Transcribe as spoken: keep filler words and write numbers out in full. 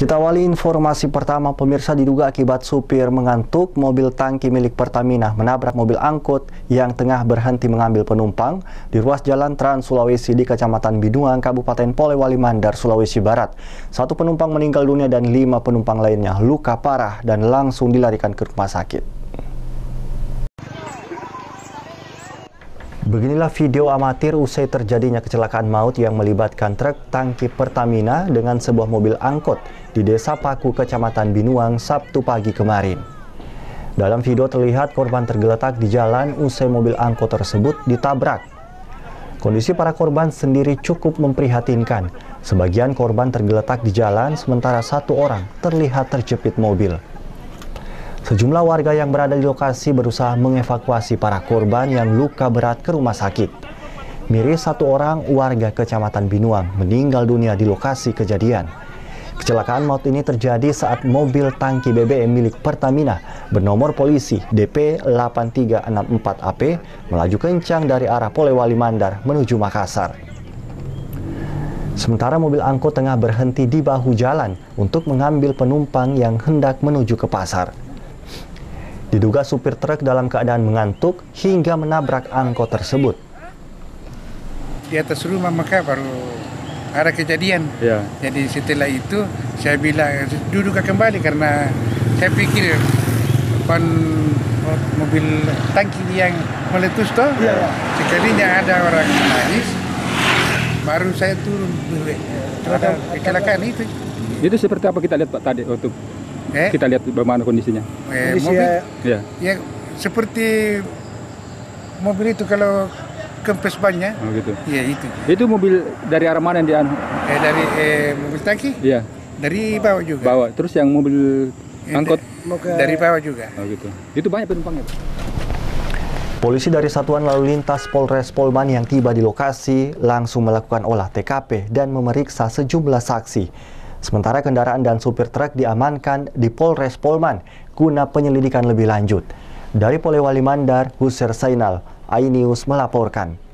Kita awali informasi pertama, pemirsa. Diduga akibat supir mengantuk, mobil tangki milik Pertamina menabrak mobil angkut yang tengah berhenti mengambil penumpang di ruas jalan Trans Sulawesi di Kecamatan Binuang, Kabupaten Polewali Mandar, Sulawesi Barat. Satu penumpang meninggal dunia dan lima penumpang lainnya luka parah dan langsung dilarikan ke rumah sakit. Beginilah video amatir usai terjadinya kecelakaan maut yang melibatkan truk tangki Pertamina dengan sebuah mobil angkut di Desa Paku, Kecamatan Binuang, Sabtu pagi kemarin. Dalam video terlihat korban tergeletak di jalan usai mobil angkut tersebut ditabrak. Kondisi para korban sendiri cukup memprihatinkan. Sebagian korban tergeletak di jalan, sementara satu orang terlihat terjepit mobil. Sejumlah warga yang berada di lokasi berusaha mengevakuasi para korban yang luka berat ke rumah sakit. Miris, satu orang warga Kecamatan Binuang meninggal dunia di lokasi kejadian. Kecelakaan maut ini terjadi saat mobil tangki B B M milik Pertamina bernomor polisi D P delapan tiga enam empat A P melaju kencang dari arah Polewali Mandar menuju Makassar. Sementara mobil angkut tengah berhenti di bahu jalan untuk mengambil penumpang yang hendak menuju ke pasar. Diduga supir truk dalam keadaan mengantuk hingga menabrak angkot tersebut. Di atas rumah maka baru ada kejadian. Ya. Jadi setelah itu saya bilang duduk kembali karena saya pikir depan mobil tangki yang meletus toh. Ya. Sekalinya ada orang nangis, baru saya turun. Ada kecelakaan itu. Itu seperti apa kita lihat Pak tadi waktu Eh? kita lihat bagaimana kondisinya? Eh, Kondisi mobil, ya. ya seperti mobil itu kalau kempes bannya. Oh gitu. Iya itu. Itu mobil dari arah mana yang dia? Eh dari eh, mobil tangki? Iya. Dari bawah juga. Bawah. Terus yang mobil eh, angkot? Dari bawah juga. Oh gitu. Itu banyak penumpangnya. Polisi dari Satuan Lalu Lintas Polres Polman yang tiba di lokasi langsung melakukan olah T K P dan memeriksa sejumlah saksi. Sementara kendaraan dan supir truk diamankan di Polres Polman guna penyelidikan lebih lanjut. Dari Polewali Mandar, Hussein Zainal, iNews melaporkan.